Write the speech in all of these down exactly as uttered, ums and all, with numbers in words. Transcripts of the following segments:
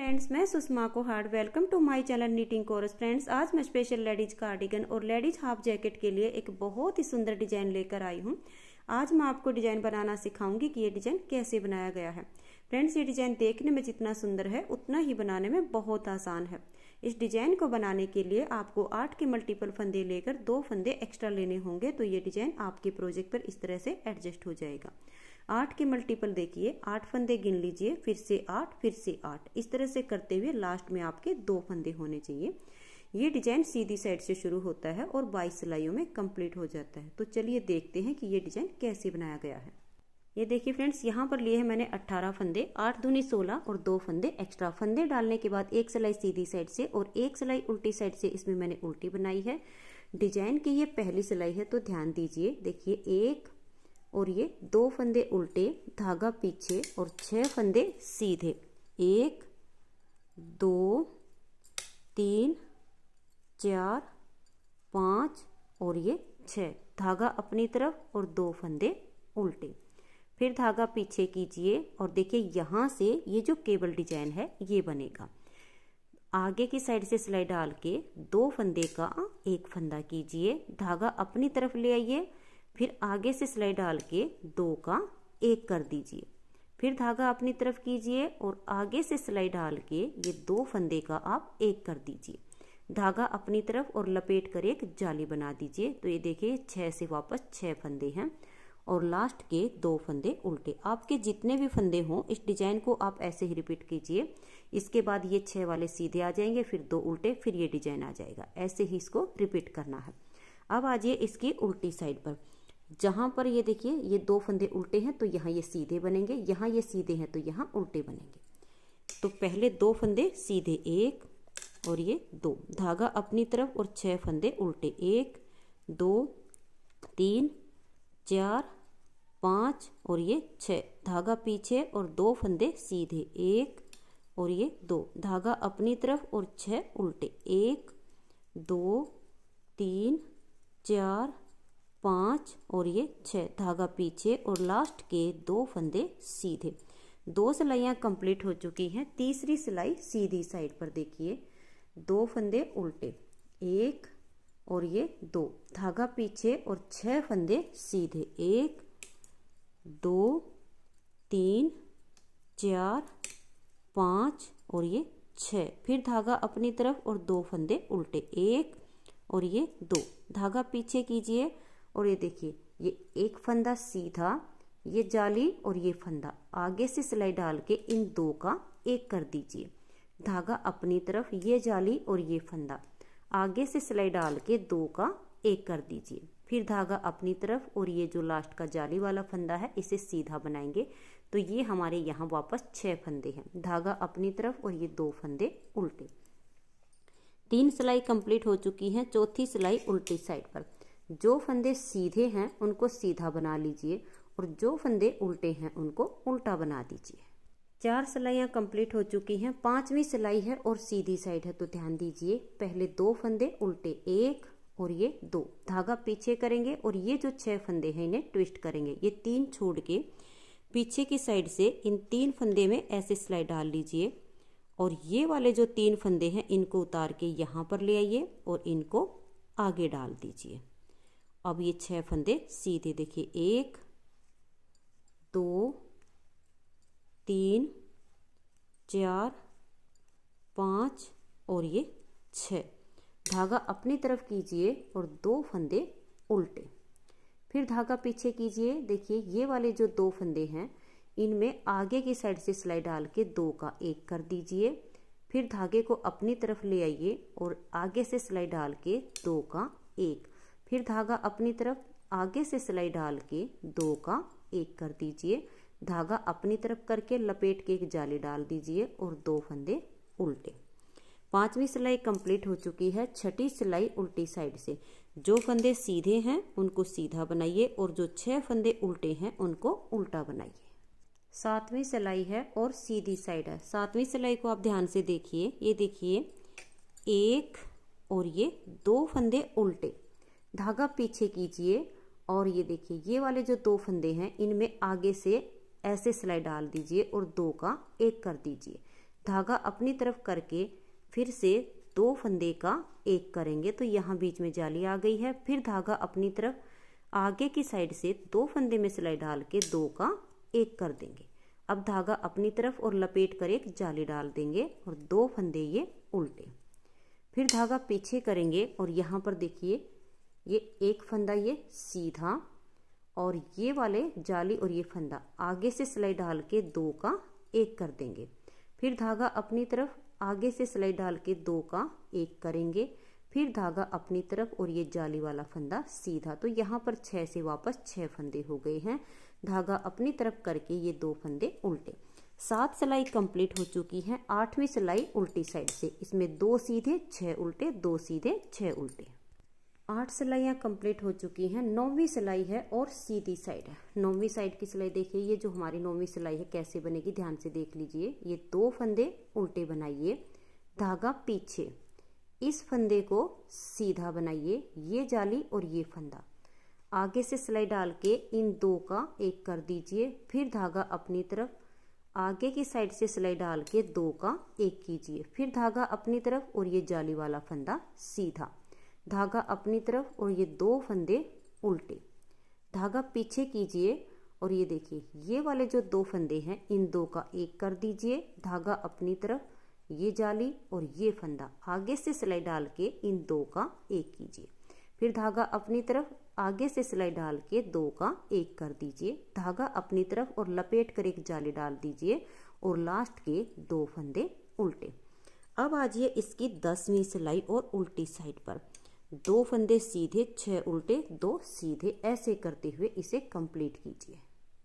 Friends, मैं सुषमा को hard welcome to my channel knitting course. Friends, आज मैं स्पेशल लेडीज कार्डिगन और लेडीज हाफ जैकेट के लिए एक बहुत ही सुंदर डिजाइन लेकर आई हूँ। आज मैं आपको डिजाइन बनाना सिखाऊंगी कि ये डिजाइन कैसे बनाया गया है। फ्रेंड्स, ये डिजाइन देखने में जितना सुंदर है उतना ही बनाने में बहुत आसान है। इस डिजाइन को बनाने के लिए आपको आठ के मल्टीपल फंदे लेकर दो फंदे एक्स्ट्रा लेने होंगे, तो ये डिजाइन आपके प्रोजेक्ट पर इस तरह से एडजस्ट हो जाएगा। आठ के मल्टीपल देखिए, आठ फंदे गिन लीजिए, फिर से आठ, फिर से आठ, इस तरह से करते हुए लास्ट में आपके दो फंदे होने चाहिए। ये डिजाइन सीधी साइड से शुरू होता है और बाईस सिलाइयों में कंप्लीट हो जाता है। तो चलिए देखते हैं कि ये डिजाइन कैसे बनाया गया है। ये देखिए फ्रेंड्स, यहाँ पर लिए हैं मैंने अट्ठारह फंदे, आठ दूनी सोलह और दो फंदे एक्स्ट्रा। फंदे डालने के बाद एक सिलाई सीधी साइड से और एक सिलाई उल्टी साइड से इसमें मैंने उल्टी बनाई है। डिजाइन की ये पहली सिलाई है, तो ध्यान दीजिए। देखिए, एक और ये दो फंदे उल्टे, धागा पीछे और छह फंदे सीधे। एक, दो, तीन, चार, पाँच और ये छह। धागा अपनी तरफ और दो फंदे उल्टे। फिर धागा पीछे कीजिए और देखिए यहाँ से ये जो केबल डिजाइन है ये बनेगा। आगे की साइड से सिलाई डाल के दो फंदे का एक फंदा कीजिए, धागा अपनी तरफ ले आइए, फिर आगे से सिलाई डाल के दो का एक कर दीजिए। फिर धागा अपनी तरफ कीजिए और आगे से सिलाई डाल के ये दो फंदे का आप एक कर दीजिए। धागा अपनी तरफ और लपेट कर एक जाली बना दीजिए। तो ये देखिए, छह से वापस छह फंदे हैं और लास्ट के दो फंदे उल्टे। आपके जितने भी फंदे हों इस डिजाइन को आप ऐसे ही रिपीट कीजिए। इसके बाद ये छह वाले सीधे आ जाएंगे, फिर दो उल्टे, फिर ये डिजाइन आ जाएगा। ऐसे ही इसको रिपीट करना है। अब आ जाइए इसकी उल्टी साइड पर। जहां पर ये देखिए ये दो फंदे उल्टे हैं तो यहाँ ये सीधे बनेंगे, यहाँ ये सीधे हैं तो यहाँ उल्टे बनेंगे। तो पहले दो फंदे सीधे, एक और ये दो, धागा अपनी तरफ और छह फंदे उल्टे। एक, दो, तीन, चार, पाँच और ये छह। धागा पीछे और दो फंदे सीधे। एक और ये दो, धागा अपनी तरफ और छह उल्टे। एक, दो, तीन, चार, पाँच और ये छह। धागा पीछे और लास्ट के दो फंदे सीधे। दो सिलाइयाँ कंप्लीट हो चुकी हैं। तीसरी सिलाई सीधी साइड पर देखिए, दो फंदे उल्टे, एक और ये दो, धागा पीछे और छह फंदे सीधे। एक, दो, तीन, चार, पाँच और ये छह। फिर धागा अपनी तरफ और दो फंदे उल्टे। एक और ये दो, धागा पीछे कीजिए और ये देखिए ये एक फंदा सीधा, ये जाली और ये फंदा। आगे से सिलाई डाल के इन दो का एक कर दीजिए। धागा अपनी तरफ, ये जाली और ये फंदा। आगे से सिलाई डाल के दो का एक कर दीजिए। फिर धागा अपनी तरफ और ये जो लास्ट का जाली वाला फंदा है इसे सीधा बनाएंगे। तो ये हमारे यहाँ वापस छह फंदे हैं। धागा अपनी तरफ और ये दो फंदे उल्टे। तीन सिलाई कंप्लीट हो चुकी हैं। चौथी सिलाई उल्टी साइड पर। जो फंदे सीधे हैं उनको सीधा बना लीजिए और जो फंदे उल्टे हैं उनको उल्टा बना दीजिए। चार सिलाइयाँ कंप्लीट हो चुकी हैं। पांचवी सिलाई है और सीधी साइड है, तो ध्यान दीजिए। पहले दो फंदे उल्टे, एक और ये दो, धागा पीछे करेंगे और ये जो छह फंदे हैं इन्हें ट्विस्ट करेंगे। ये तीन छोड़ के पीछे की साइड से इन तीन फंदे में ऐसे सिलाई डाल लीजिए और ये वाले जो तीन फंदे हैं इनको उतार के यहाँ पर ले आइए और इनको आगे डाल दीजिए। अब ये छह फंदे सीधे देखिए, एक, दो, तीन, चार, पाँच और ये छह। धागा अपनी तरफ कीजिए और दो फंदे उल्टे। फिर धागा पीछे कीजिए। देखिए ये वाले जो दो फंदे हैं इनमें आगे की साइड से सिलाई डाल के दो का एक कर दीजिए। फिर धागे को अपनी तरफ ले आइए और आगे से सिलाई डाल के दो का एक। फिर धागा अपनी तरफ, आगे से सिलाई डाल के दो का एक कर दीजिए। धागा अपनी तरफ करके लपेट के एक जाली डाल दीजिए और दो फंदे उल्टे। पांचवी सिलाई कंप्लीट हो चुकी है। छठी सिलाई उल्टी साइड से। जो फंदे सीधे हैं उनको सीधा बनाइए और जो छह फंदे उल्टे हैं उनको उल्टा बनाइए। सातवीं सिलाई है और सीधी साइड है। सातवीं सिलाई को आप ध्यान से देखिए। ये देखिए, एक और ये दो फंदे उल्टे, धागा पीछे कीजिए और ये देखिए ये वाले जो दो फंदे हैं इनमें आगे से ऐसे सिलाई डाल दीजिए और दो का एक कर दीजिए। धागा अपनी तरफ करके फिर से दो फंदे का एक करेंगे तो यहाँ बीच में जाली आ गई है। फिर धागा अपनी तरफ आगे की साइड से दो फंदे में सिलाई डाल के दो का एक कर देंगे। अब धागा अपनी तरफ और लपेट कर एक जाली डाल देंगे और दो फंदे ये उल्टे। फिर धागा पीछे करेंगे और यहाँ पर देखिए ये एक फंदा ये सीधा और ये वाले जाली और ये फंदा आगे से सिलाई डाल के दो का एक कर देंगे। फिर धागा अपनी तरफ आगे से सिलाई डाल के दो का एक करेंगे। फिर धागा अपनी तरफ और ये जाली वाला फंदा सीधा, तो यहाँ पर छः से वापस छः फंदे हो गए हैं। धागा अपनी तरफ करके ये दो फंदे उल्टे। सात सिलाई कंप्लीट हो चुकी है। आठवीं सिलाई उल्टी साइड से, इसमें दो सीधे छः उल्टे, दो सीधे छः उल्टे। आठ सिलाइयाँ कंप्लीट हो चुकी हैं। नौवीं सिलाई है और सीधी साइड है। नौवीं साइड की सिलाई देखिए, ये जो हमारी नौवीं सिलाई है कैसे बनेगी ध्यान से देख लीजिए। ये दो फंदे उल्टे बनाइए, धागा पीछे, इस फंदे को सीधा बनाइए, ये जाली और ये फंदा आगे से सिलाई डाल के इन दो का एक कर दीजिए। फिर धागा अपनी तरफ आगे की साइड से सिलाई डाल के दो का एक कीजिए। फिर धागा अपनी तरफ और ये जाली वाला फंदा सीधा, धागा अपनी तरफ और ये दो फंदे उल्टे, धागा पीछे कीजिए और ये देखिए ये वाले जो दो फंदे हैं इन दो का एक कर दीजिए। धागा अपनी तरफ, ये जाली और ये फंदा आगे से सिलाई डाल के इन दो का एक कीजिए। फिर धागा अपनी तरफ आगे से सिलाई डाल के दो का एक कर दीजिए। धागा अपनी तरफ और लपेट कर एक जाली डाल दीजिए और लास्ट के दो फंदे उल्टे। अब आ जाइए इसकी दसवीं सिलाई और उल्टी साइड पर। दो फंदे सीधे, छह उल्टे, दो सीधे, ऐसे करते हुए इसे कंप्लीट कीजिए।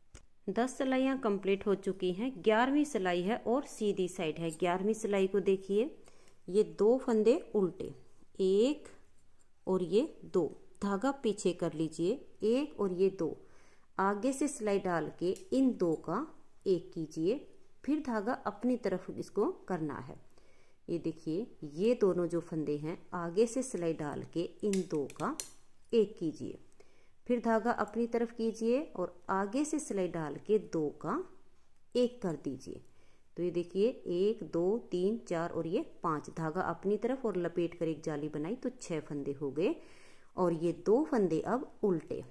दस सिलाइयाँ कंप्लीट हो चुकी हैं। ग्यारहवीं सिलाई है और सीधी साइड है। ग्यारहवीं सिलाई को देखिए, ये दो फंदे उल्टे, एक और ये दो, धागा पीछे कर लीजिए, एक और ये दो, आगे से सिलाई डाल के इन दो का एक कीजिए। फिर धागा अपनी तरफ इसको करना है। ये देखिए ये दोनों जो फंदे हैं आगे से सिलाई डाल के इन दो का एक कीजिए। फिर धागा अपनी तरफ कीजिए और आगे से सिलाई डाल के दो का एक कर दीजिए। तो ये देखिए एक, दो, तीन, चार और ये पांच, धागा अपनी तरफ और लपेट कर एक जाली बनाई तो छह फंदे हो गए। और ये दो फंदे अब उल्टे,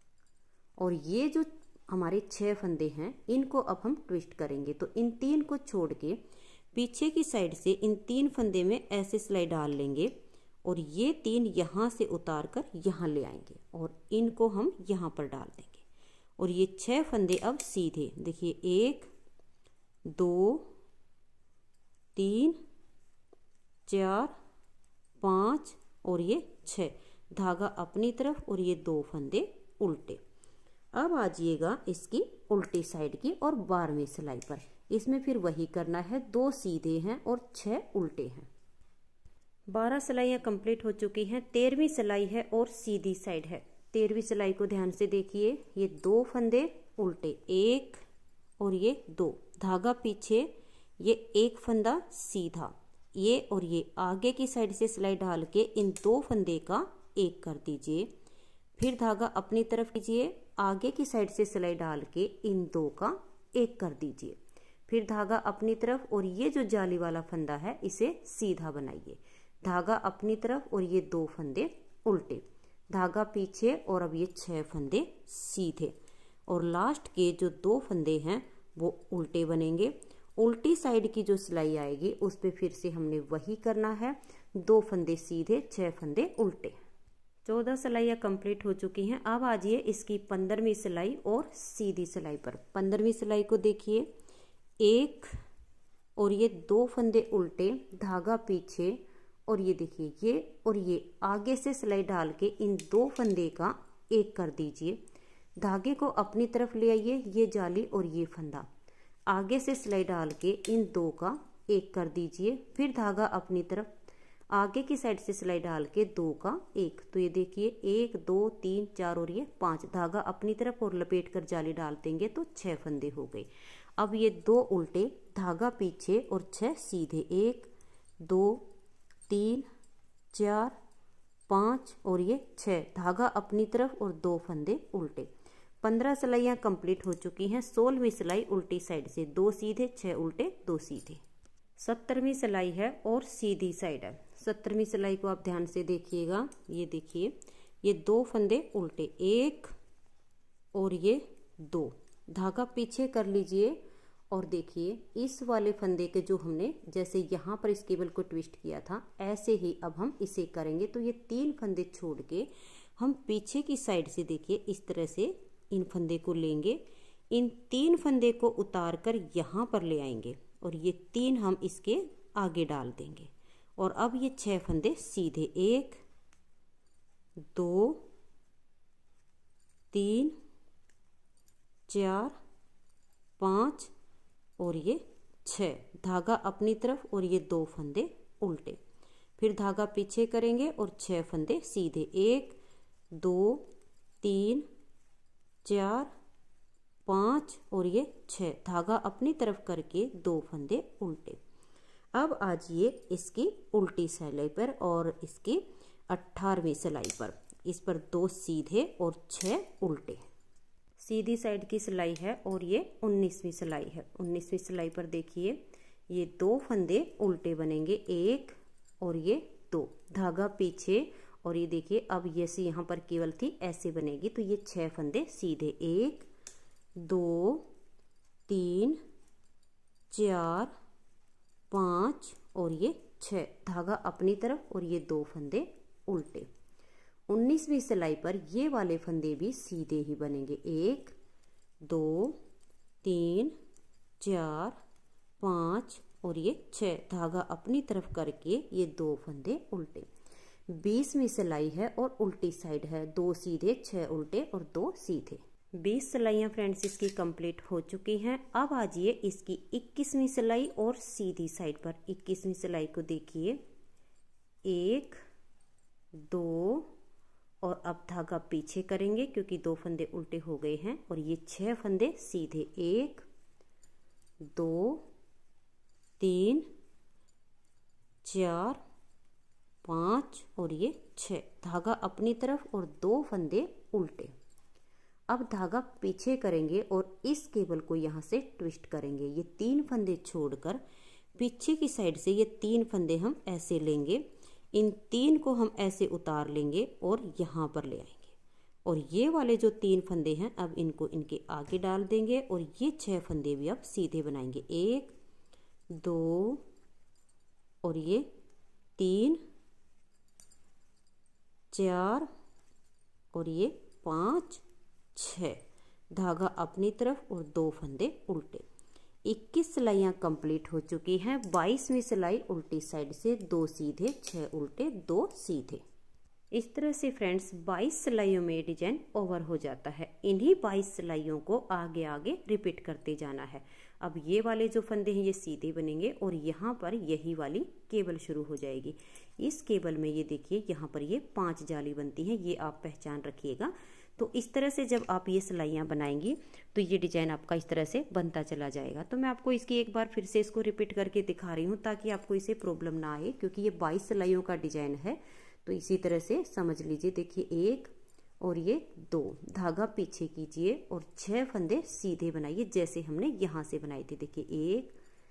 और ये जो हमारे छह फंदे हैं इनको अब हम ट्विस्ट करेंगे। तो इन तीन को छोड़ के पीछे की साइड से इन तीन फंदे में ऐसे सिलाई डाल लेंगे और ये तीन यहाँ से उतार कर यहाँ ले आएंगे और इनको हम यहाँ पर डाल देंगे। और ये छह फंदे अब सीधे, देखिए एक, दो, तीन, चार, पाँच और ये छह, धागा अपनी तरफ और ये दो फंदे उल्टे। अब आ जाइएगा इसकी उल्टी साइड की और बारहवीं सिलाई पर। इसमें फिर वही करना है, दो सीधे हैं और छह उल्टे हैं। बारह सिलाइयाँ कंप्लीट हो चुकी हैं। तेरहवीं सिलाई है और सीधी साइड है। तेरहवीं सिलाई को ध्यान से देखिए, ये दो फंदे उल्टे, एक और ये दो, धागा पीछे, ये एक फंदा सीधा, ये और ये आगे की साइड से सिलाई डाल के इन दो फंदे का एक कर दीजिए। फिर धागा अपनी तरफ कीजिए, आगे की साइड से सिलाई डाल के इन दो का एक कर दीजिए। फिर धागा अपनी तरफ और ये जो जाली वाला फंदा है इसे सीधा बनाइए, धागा अपनी तरफ और ये दो फंदे उल्टे, धागा पीछे और अब ये छह फंदे सीधे और लास्ट के जो दो फंदे हैं वो उल्टे बनेंगे। उल्टी साइड की जो सिलाई आएगी उस पे फिर से हमने वही करना है, दो फंदे सीधे, छह फंदे उल्टे। चौदह सिलाइयाँ कंप्लीट हो चुकी हैं। अब आ जाइए इसकी पंद्रहवीं सिलाई और सीधी सिलाई पर। पंद्रहवीं सिलाई को देखिए, एक और ये दो फंदे उल्टे, धागा पीछे और ये देखिए ये और ये आगे से सिलाई डाल के इन दो फंदे का एक कर दीजिए। धागे को अपनी तरफ ले आइए, ये जाली और ये फंदा आगे से सिलाई डाल के इन दो का एक कर दीजिए। फिर धागा अपनी तरफ आगे की साइड से सिलाई डाल के दो का एक, तो ये देखिए एक, दो, तीन, चार और ये पांच, धागा अपनी तरफ और लपेट कर जाली डाल देंगे तो छह फंदे हो गए। अब ये दो उल्टे, धागा पीछे और छह सीधे, एक, दो, तीन, चार, पाँच और ये छह, धागा अपनी तरफ और दो फंदे उल्टे। पंद्रह सिलाइयाँ कंप्लीट हो चुकी हैं। सोलहवीं सिलाई उल्टी साइड से, दो सीधे, छह उल्टे, दो सीधे। सत्तरवीं सिलाई है और सीधी साइड है। सत्तरवीं सिलाई को आप ध्यान से देखिएगा। ये देखिए, ये दो फंदे उल्टे, एक और ये दो, धागा पीछे कर लीजिए और देखिए इस वाले फंदे के जो हमने जैसे यहाँ पर इस केबल को ट्विस्ट किया था, ऐसे ही अब हम इसे करेंगे। तो ये तीन फंदे छोड़ के हम पीछे की साइड से देखिए इस तरह से इन फंदे को लेंगे, इन तीन फंदे को उतार कर यहाँ पर ले आएंगे और ये तीन हम इसके आगे डाल देंगे। और अब ये छह फंदे सीधे, एक दो तीन चार पाँच और ये छः, धागा अपनी तरफ और ये दो फंदे उल्टे। फिर धागा पीछे करेंगे और छह फंदे सीधे, एक दो तीन चार पाँच और ये छः, धागा अपनी तरफ करके दो फंदे उल्टे। अब आ जाइए इसकी उल्टी सिलाई पर और इसकी अट्ठारहवीं सिलाई पर। इस पर दो सीधे और छः उल्टे। सीधी साइड की सिलाई है और ये उन्नीसवीं सिलाई है। उन्नीसवीं सिलाई पर देखिए ये दो फंदे उल्टे बनेंगे, एक और ये दो, धागा पीछे और ये देखिए अब ये सी यहाँ पर केवल थी ऐसे बनेगी। तो ये छह फंदे सीधे, एक दो तीन चार पाँच और ये छः, धागा अपनी तरफ और ये दो फंदे उल्टे। उन्नीसवीं सिलाई पर ये वाले फंदे भी सीधे ही बनेंगे, एक दो तीन चार पाँच और ये छः, धागा अपनी तरफ करके ये दो फंदे उल्टे। बीसवीं सिलाई है और उल्टी साइड है, दो सीधे छः उल्टे और दो सीधे। बीस सिलाइयाँ फ्रेंड्स इसकी कंप्लीट हो चुकी हैं। अब आ जाइए इसकी इक्कीसवीं सिलाई और सीधी साइड पर। इक्कीसवीं सिलाई को देखिए, एक दो और अब धागा पीछे करेंगे क्योंकि दो फंदे उल्टे हो गए हैं और ये छह फंदे सीधे, एक दो तीन चार पाँच और ये छः, धागा अपनी तरफ और दो फंदे उल्टे। अब धागा पीछे करेंगे और इस केबल को यहाँ से ट्विस्ट करेंगे। ये तीन फंदे छोड़कर पीछे की साइड से ये तीन फंदे हम ऐसे लेंगे, इन तीन को हम ऐसे उतार लेंगे और यहाँ पर ले आएंगे। और ये वाले जो तीन फंदे हैं अब इनको इनके आगे डाल देंगे और ये छह फंदे भी अब सीधे बनाएंगे, एक दो और ये तीन चार और ये पाँच छः, धागा अपनी तरफ और दो फंदे उल्टे। इक्कीस सिलाइयाँ कंप्लीट हो चुकी हैं। बाईसवीं सिलाई उल्टी साइड से, दो सीधे छः उल्टे दो सीधे। इस तरह से फ्रेंड्स बाईस सिलाइयों में डिजाइन ओवर हो जाता है। इन्हीं बाईस सिलाइयों को आगे आगे रिपीट करते जाना है। अब ये वाले जो फंदे हैं ये सीधे बनेंगे और यहाँ पर यही वाली केबल शुरू हो जाएगी। इस केबल में ये देखिए यहाँ पर ये पांच जाली बनती हैं, ये आप पहचान रखिएगा। तो इस तरह से जब आप ये सिलाइयाँ बनाएंगी तो ये डिजाइन आपका इस तरह से बनता चला जाएगा। तो मैं आपको इसकी एक बार फिर से इसको रिपीट करके दिखा रही हूँ ताकि आपको इसे प्रॉब्लम ना आए, क्योंकि ये बाईस सिलाइयों का डिजाइन है। तो इसी तरह से समझ लीजिए। देखिए एक और ये दो, धागा पीछे कीजिए और छह फंदे सीधे बनाइए जैसे हमने यहाँ से बनाए थे। देखिए एक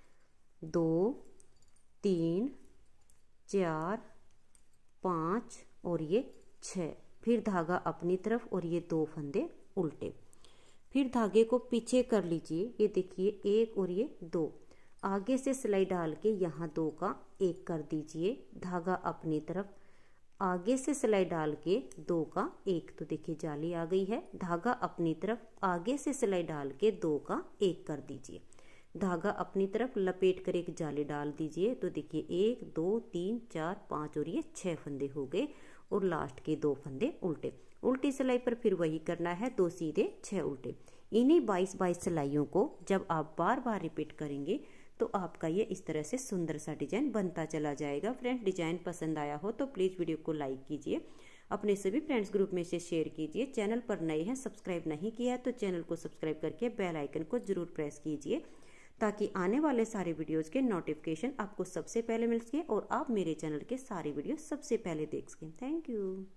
दो तीन चार पाँच और ये छः, फिर धागा अपनी तरफ और ये दो फंदे उल्टे। फिर धागे को पीछे कर लीजिए। ये देखिए एक और ये दो, आगे से सिलाई डाल के यहाँ दो का एक कर दीजिए, धागा अपनी तरफ, आगे से सिलाई डाल के दो का एक। तो देखिए जाली आ गई है, धागा अपनी तरफ, आगे से सिलाई डाल के दो का एक कर दीजिए, धागा अपनी तरफ लपेट कर एक जाली डाल दीजिए। तो देखिए एक दो तीन चार पाँच और ये छह फंदे हो गए और लास्ट के दो फंदे उल्टे। उल्टी सिलाई पर फिर वही करना है, दो सीधे छह उल्टे। इन्हीं बाईस बाईस सिलाइयों को जब आप बार बार रिपीट करेंगे तो आपका ये इस तरह से सुंदर सा डिजाइन बनता चला जाएगा। फ्रेंड्स डिजाइन पसंद आया हो तो प्लीज़ वीडियो को लाइक कीजिए, अपने सभी फ्रेंड्स ग्रुप में से शेयर कीजिए। चैनल पर नए हैं, सब्सक्राइब नहीं किया है तो चैनल को सब्सक्राइब करके बेल आइकन को जरूर प्रेस कीजिए ताकि आने वाले सारे वीडियोज़ के नोटिफिकेशन आपको सबसे पहले मिल सके और आप मेरे चैनल के सारे वीडियो सबसे पहले देख सकें। Thank you.